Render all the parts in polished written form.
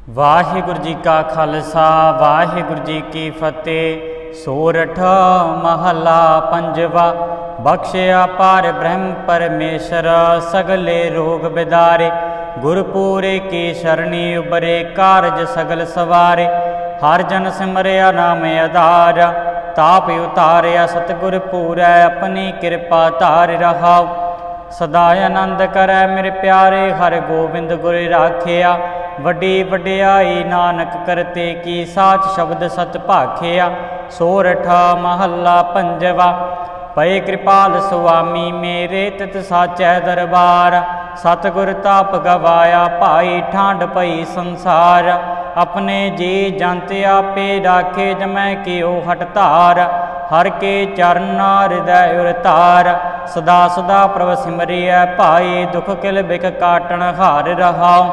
वाहिगुरु जी का खालसा वाहिगुरु जी की फतेह। सोरठ महला पंजवा। बख्शिया पार ब्रह्म परमेश्वर सगले रोग बिदारे। गुरपुरे की शरणी उबरे कारज सगल सवारे। हर जन सिमरिया नाम आधार ताप उतारिया सतगुर पूरै अपनी कृपा तार रहाओ। सदा आनंद करै मेरे प्यारे हर गोबिंद गुर राखिया। वड्डी वड्याई नानक करते की साच शब्द सत भाखिया। सोरठ महला पंजवा। पए कृपाल सुआमी मेरे तित साचै दरबार। सतगुर ताप गवाया भाई ठांड पई संसार। अपने जी जंत आपे राखे जमै कियो हट धार। हर के चरण हृदय उरतार। सदा सदा प्रभ सिमरिय भाई दुख किल बिख काटन हार रहाओ।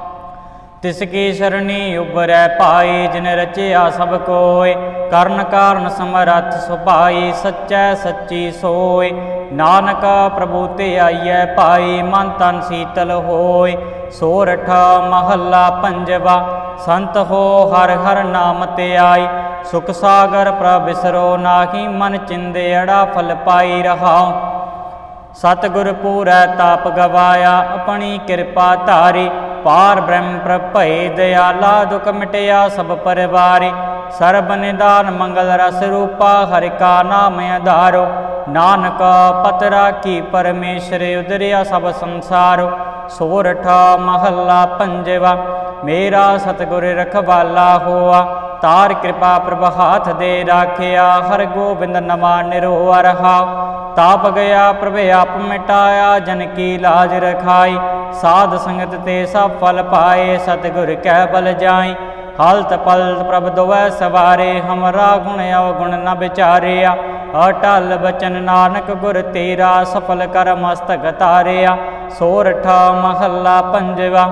तिसकी शरणी उबरै पाई जिन रचिया सब कोय। करण कारण समरथ सुभाई सच्चै सच्ची सोय। नानक प्रभु ते आइयै पाई मन तन शीतल होय। सोरठ महला पंजवा। संत हो हर हर नाम ते आई। सुख सागर प्रभ बिसरो नाहि मन चिंदे अड़ा फल पाई रहाओ। सतगुर पूरै ताप गवाया अपनी कृपा धारी। पार ब्रह्म प्रभय दयाला दुख मिटया सब परिवारी। सर्ब निदान मंगल रस रूपा हरि का नाम आधारो। नानक पत राखी परमेश्वर उदरिया सब संसारो। सोरठ महला पंजवा। मेरा सतगुर रखवाला होआ। तार कृपा प्रभ हाथ दे राखिया। हर गोबिंद नमा निरोआ रहा। ताप गया प्रभ आप मिटाया जन की लाज रखाई। साध संगत ते सब फल पाए सतगुर कै बल जाई। हलत पलत प्रभ दुवै सवारे हमरा गुण अवगुण न विचारिया। अटल बचन नानक गुर तेरा सफल कर मस्तक तारिया। सोरठ महला पंजवा।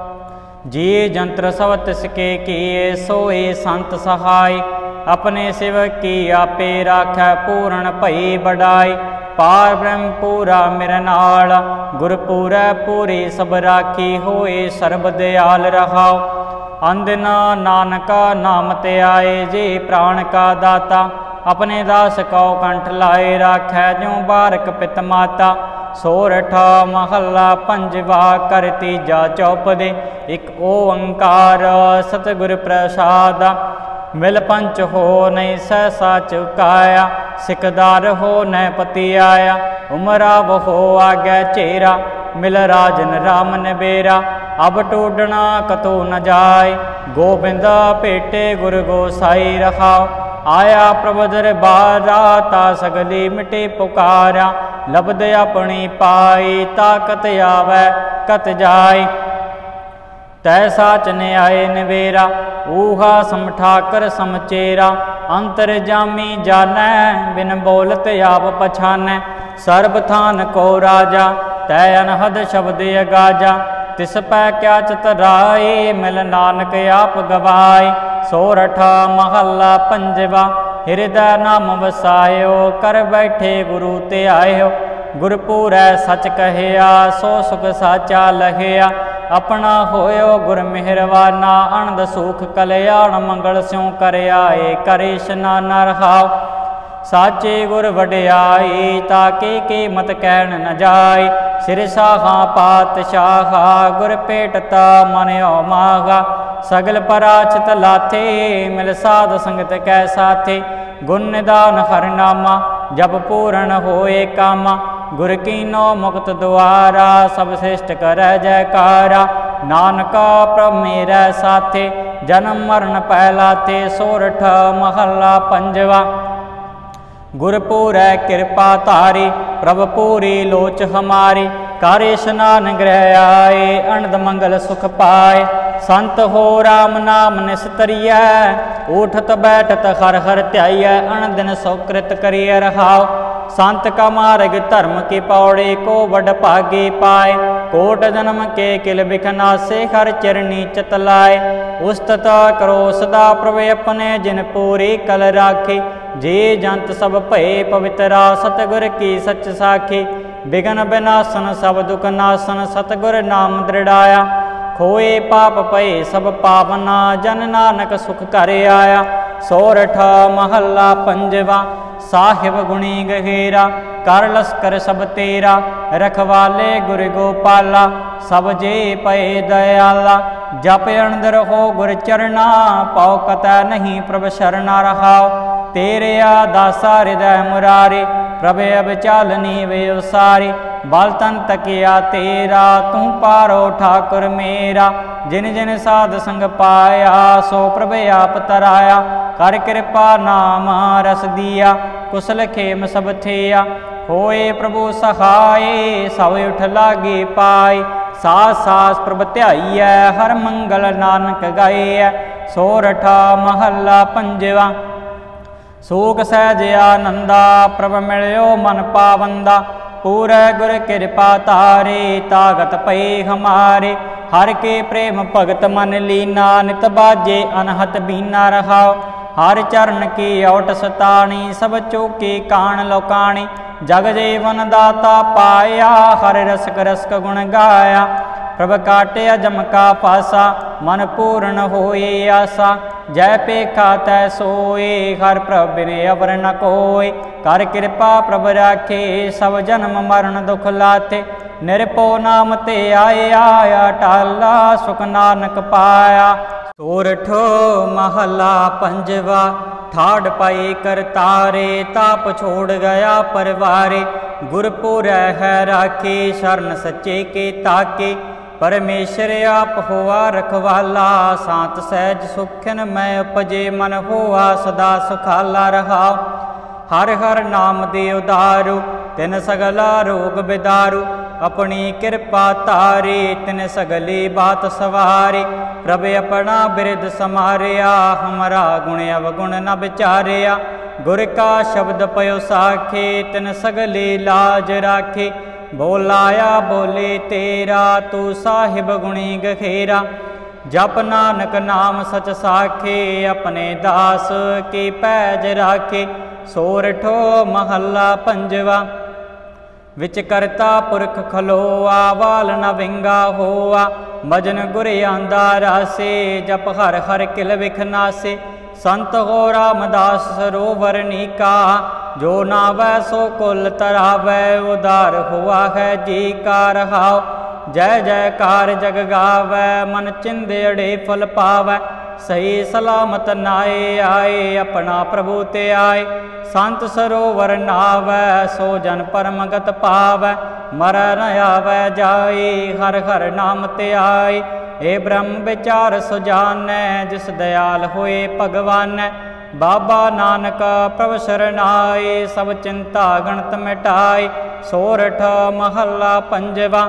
जी जंत्र सब तिसके किए सोए संत सहाय। अपने सेवक की आपे राखै पूर्ण भई बड़ाई। पार ब्रह्म पूरा मेरे नाल गुर पूरै पूरी सब राखी होए सर्ब दयाल रहाओ। अंदिन नानक नाम ते आए जे प्राण का दाता। अपने दास कौ कंठ लाए राखै ज्यों बारक पित माता। सोरठ महला पंजवा। कर तीजा चौपदे एक ओंकार सतगुर प्रसाद। मिल पंच हो नहीं सहसा चुकाया। सिकदार हो न पति आया। उमरा हो आगे चेरा मिल राजन राम नबेरा। अब टूटना कतो न जाय गोबिंद पेटे गुर गोसाई रहाओ। आया प्रभ दरबारा ता सगली मिटे पुकारा। लबद अपनी पाई ताकत आवे कत जाय। तैसा चने आए नवेरा ऊहा समठाकर समचेरा। अंतर जामी जानै बिन बोलत आप पछानै। सर्वथान को राजा तै अनहद शब्द अगाजा। तिस पै क्या चतराए मिल नानक आप गवाए। सोरठ महला पंजवा। हृदय नाम वसायो कर बैठे गुरु ते आयो। गुरपुरै सच कहिया सो सुख साचा लहिया। अपना होयो गुर मेहरवाना अनंद सुख कल्याण मंगल स्यों कर आए करेश नाना रहाओ। साचे गुर वड्याई ताके कीमत कहन न जाय। सिर साहा पातशाहा गुर पेटता मनो मागा। सगल पराचित लाथे मिल साध संगत कै साथे। गुण निदान हर नामा जब पूर्ण होए कामा। गुर कीनो मुक्त द्वारा सब श्रेष्ठ कर जयकारा। नानका प्रभ मेरे साथे जन्म मरण पहलाथे। सोरठ महला पंजवा। गुरपुरै कृपा तारी प्रभ पूरी लोच हमारी। कार्य स्नान ग्रह आए अनंद मंगल सुख पाए। संत हो राम नाम निस्तरिय उठत बैठत हर हर ध्याय। अन दिन सुकृत करिय रहाओ। संत का मार्ग धर्म की पौड़े को बड़ भागे पाए। कोट जन्म के किल बिखनासे हर चरणी चतलाए। उस्तत करो सदा प्रभ अपने जिन पूरी कल राखी। जे जंत सब भय पवित्रा सतगुर की सच साखी। बिघन विनाशन सब दुख नाशन सतगुर नाम दृढ़ाया। खोए पाप पए सब पावना, जन नानक सुख कर आया। सोरठ महला पंजवा। साहिब गुणी गहेरा, कर लस्कर सब तेरा, रखवाले गुर गोपाला, सब जे पए दयाला। जप अणदर हो गुर चरना, पाओ कतै नहीं प्रभ शरणा रहाओ। तेरे दासा हृदय मुरारे, प्रभ अब चालनी वे उसारे। बाल तन तकिया तेरा, तू पारो ठाकुर मेरा। जिन जिन साध संग पाया, सो प्रभ आप तराया। कर कृपा नाम रस दिया, कुशल खेम सब थिया। होए प्रभु सहाय, सब उठ लागे पाए। सास सास प्रभ ध्याईऐ, हर मंगल नानक गाए। सोरठ महला पंजवा। सूख सहज आनंदा, प्रभ मिलियो मन पावंदा। पूरे गुर कृपा तारे, तागत पए हमारे। हर के प्रेम भगत मन लीना, नित बाजे अनहत बीना रहाओ। हर चरण की ओट सताणी, सब चौके कान लोकाणी। जग जीवन दाता पाया, हर रसक रसक गुण गाया। प्रभ काटिया जम का पासा, मन पूर्ण होए आसा। जय पेखा तै सोए, हर प्रभ बिने अवर न कोय। कर कृपा प्रभ राखे, सब जन्म मरण दुख लाथे। निरपो नाम ते आया, टाला सुख नानक पाया। सोरठ महला पंजवा। ठाड़ पाए कर तारे, ताप छोड़ गया परवारे। गुरपुर है राखे, शरण सच्चे के ताके। परमेश्वर आप होआ रखवाला, शांत सहज सुखन मैं उपजे। मन होआ सदा सुखाला रहाओ। हर हर नाम दे उदारू, तिन सगला रोग बिदारू। अपनी कृपा तारे, तिन सगली बात सवारे। प्रभ अपना बिरद समारिया, हमारा गुण अवगुण न विचारिया। गुर का शब्द पयो साखे, तिन सगली लाज राखे। बोलाया बोले तेरा, तू साहिब गुणी गखेरा। जप नानक नाम सच साखे, अपने दास की पैज राखे। सोरठो महला पंजवा। विच करता पुरख खलोआ, वाल न विंगा होआ। भजन गुर आंदा रासे, जप हर हर किल विखनासे। संत हो रामदास सरोवर नीका, जो नावै सो कुल तरावै। उदार हुआ है जी का रहाओ। जय जयकार जग गावै, मन चिंदे अड़े फल पावै। सही सलामत नाए आए, अपना प्रभु ते आए। संत सरोवर नावै, सो जन परमगत पावै। मर न आवै जाए, हर हर नाम ते आए। ए ब्रह्म विचार सुजानै, जिस दयाल होए भगवान। बाबा नानक प्रभ शरणाए, सब चिंता गणत मिटाए। सोरठ महला पंजवा।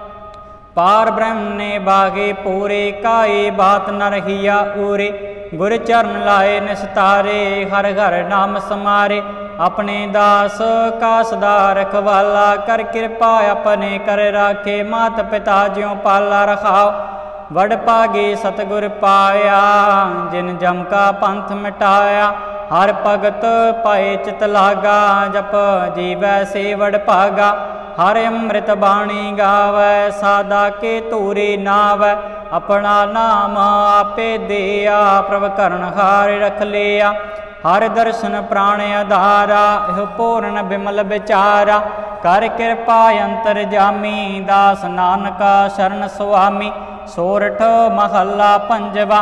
पार ब्रह्म ने बागे पूरे, काई बात न रहिया उरे। गुर चरण लाए निस्तारे, हर हर नाम समारे। अपने दास का सदा रखवाला, कर कृपा अपने कर राखे। मात पिता ज्यों पाला रखाओ, वड पागे सतगुर पाया। जिन जम का पंथ मिटाया, हर भगत पाए चित लागा। जप जीवै से वड भागा, हर अमृत बाणी गावै। सादा के तूरे नावै, अपना नाम आपे दिया। प्रभ करण हार रख लिया, हर दर्शन प्राण आधारा। एह पूर्ण बिमल विचारा, कर कृपा अंतर जामी। दास नानका शरण सुआमी। सोरठ महला पंजवा।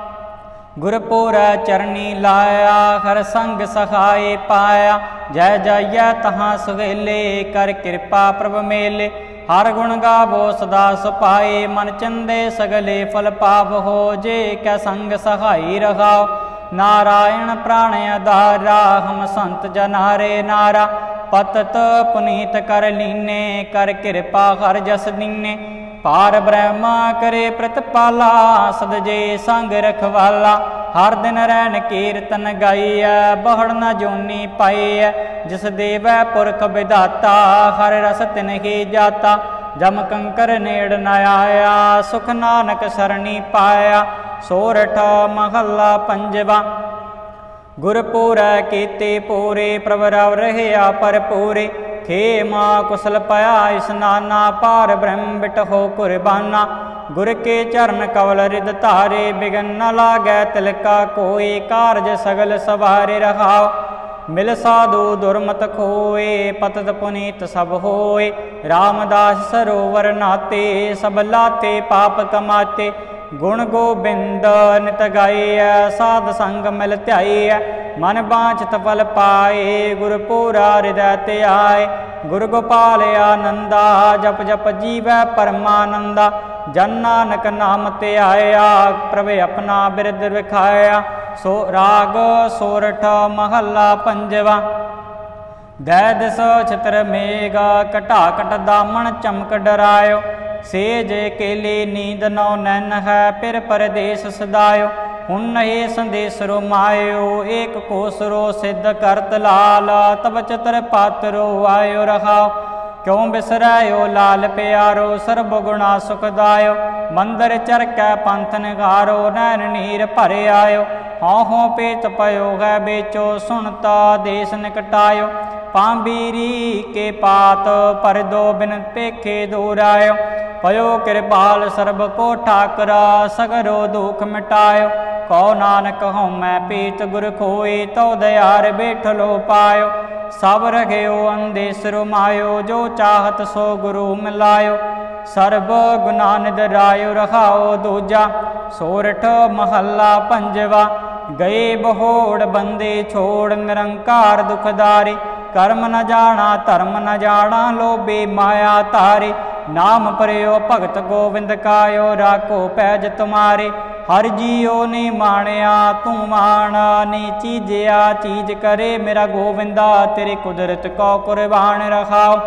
गुरपुर चरनी लाया, हर संग सहाय पाया। जय जय तहाँ सुहेले, कर कृपा प्रभ मेले। हर गुण गावो सदा सुपाए, मन चंदे सगले फल पाव हो। जे कै संग सहाई रहाओ, नारायण प्राण आधारा। हम संत जनारे नारा, पतत पुनीत कर लीने। कर कृपा हर जस दीने, पार ब्रह्मा करे प्रतिपाला। सदजे संग रखवाला, हर दिन रैन कीर्तन गाइया। बहड़ न जोनी पाइया, जिस देवै पुरख विधाता। हर रस तिन ही जाता, जम कंकर नेड़ न आया। सुख नानक सरणी पाया। सोरठ महला पंजवा। गुरपुर कीते पूरे, प्रभ रव रहया पर पूरे। खेमा कुशल पया स्नाना, पार ब्रह्म बिट हो कुर्बाना। गुर के चरण कवल रिद तारे, बिगन न लागै तिलका कोई, कारज सगल सवारे रहाओ। मिल साधु दुर्मत खोए, पतत पुनीत सब होए, रामदास सरोवर नाते, सब लाते पाप कमाते। गुण गोबिंद नित गाइया, साध संग मिल ध्याइया, मन बांछत फल पाए, गुर पूरा हृदय ते आए। गुर गोपाल आनंदा, जप जप जीवै परमानंदा, जन नानक नाम ते आया, प्रभु अपना बिरद विखाया। सो राग सोरठ महला पंजवा। दै दिस छित्र मेघ, कटा कट दामन चमक डरायो, सेज केले नींद नौ नैन है, फिर परदेश सदायो। हुन्नहि संदेश रोमायो, एक कोसरो सिद्ध करत लाल, तब चतर पात्रो आयो रहाओ। क्यों बिसरायो लाल प्यारो, सर्ब गुणा सुखदायो, मंदिर चरकै पंथ निगारो, नैन नीर भरे आयो। हाँ हों पेत पयो है बेचो, सुनता देश निकटायो, पांबीरी के पात पर दो बिन पेखे दूरायो। पयो कृपाल सर्ब को ठाकरा, सगरो दुख मिटायो। कहो नानक हूँ मैं पीत गुर खोए, तो दयार बैठलो पायो। सब रघेयो अंदेश रुमायो, जो चाहत सो गुरु मिलायो। सर्ब गुना निदरायो रहाओ दूजा, सोरठ महला पंजवा। गए बहोड़ बंदे छोड़, निरंकार दुखदारी, कर्म न जाना धर्म न जाना, लोभे माया तारी। नाम प्रयो भगत गोविंद कायो, राखो पैज तुम्हारे। हर जियो ने माणया तू माना, नी चीजिया चीज करे मेरा गोविंदा, तेरी कुदरत को कुर्बान रखाओ।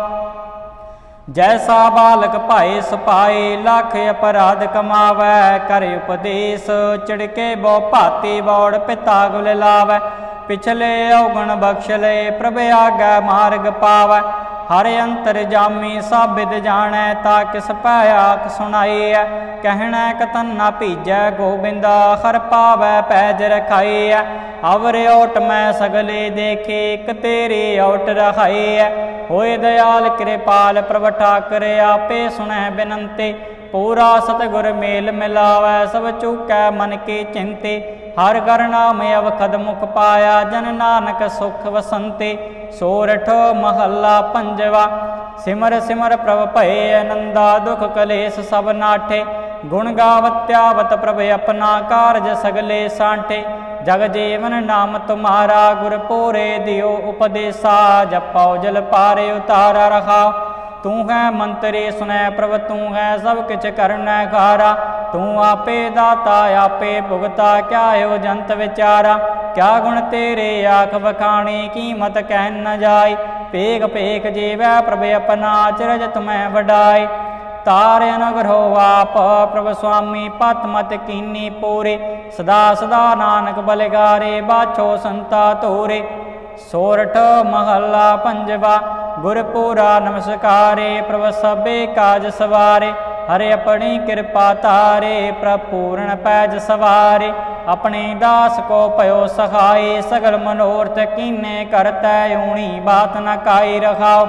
जैसा बालक पाए सपाए, लाख अपराध कमावै, कर उपदेश चिड़के बो भाती, बौड़ पिता गुल लावै। पिछले अवगुण बख्श ले, प्रभ आज्ञा मार्ग पावै। हर अंतर जामी साबिद जानै, ता किस पायाक सुनाइया। कहना कतन ना भीजै गोबिंदा, हर पावै पैज रखाइया। अवर ओट मैं सगले देखे, एक तेरे ओट रखाइया। होए दयाल कृपाल प्रभ ठाकर, आपे सुनै बिनंते। पूरा सतगुर मेल मिलावै, सब चूकै मन के चिंते। हर कर नाम अवखद मुख पाया, जन नानक सुख वसंते। सोरठ महला पंजवा। सिमर सिमर प्रभ भय आनंदा, दुख कलेश सब नाठे। गुण गावत्यावत प्रभ अपना, कारज सगले सांठे। जग जीवन नाम तुम्हारा, गुर पूरे दियो उपदेशा। जपौ जल पारे उतारा रखाओ। तू है मंत्री सुनै प्रभ, तू है सब किछ करनै खारा। तू आपे दाता आपे भुगता, क्या हो जंत विचारा। क्या गुण तेरे आख बखानी, कीमत कहन न जाय। पेख पेख जीवै प्रभ अपना, चिरज तुम्हें वडाई। तार अनुग्रह आप प्रभ स्वामी, पत मत कीनी पूरे। सदा सदा नानक बलिगारे, बाछो संता तोरे। सोरठ महला पंजवा। गुरपुरा नमस्कारे, प्रभ सबे काज सवारे। हरे अपनी कृपा तारे, प्रपूर्ण पैज सवारे। अपने दास को पयो सहाय, सगल मनोरथ कीने करतै। ऊणी बात न काई रखाओ।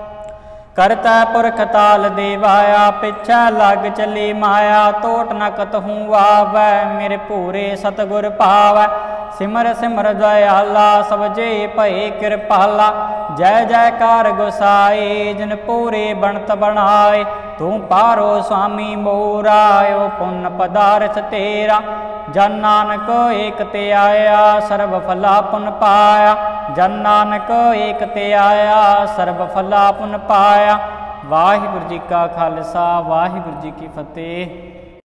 करतै पुरख ताल देवाया, पिछै लग चली माया। तोट न कतहूँ आवै, मेरे पूरे सतगुर पावै। सिमर सिमर दयाला, सब जे भये कृपाला। जय जयकार गोसाई, जिन पूरे बनत बनाए। तू पारो स्वामी मोरा, ओ पुन पदार्थ तेरा। जन नानक एक ते आया, सर्ब फला पुन पाया। जन नानक एक ते आया, सर्ब फला पुन पाया। वाहिगुरू जी का खालसा, वाहिगुरू जी की फतेह।